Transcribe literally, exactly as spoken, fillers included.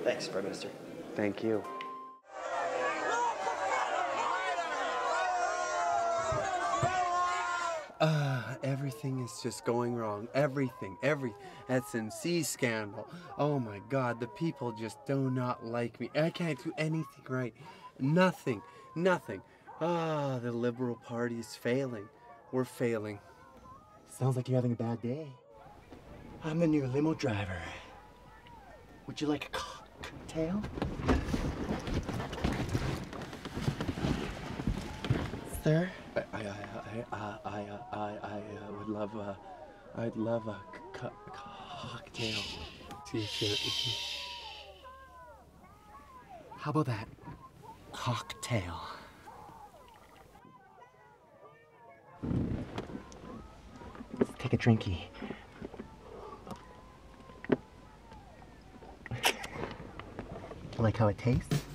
Thanks, Prime Minister. Thank you. Uh, everything is just going wrong. Everything, every S N C scandal. Oh my God, the people just do not like me. I can't do anything right. Nothing, nothing. Ah, the Liberal Party is failing. We're failing. Sounds like you're having a bad day. I'm the new limo driver. Would you like a cocktail? Sir? I, I, I, I, I, I, I uh, would love a, I'd love a co cocktail. How about that? Cocktail. Let's take a drinky. Like how it tastes?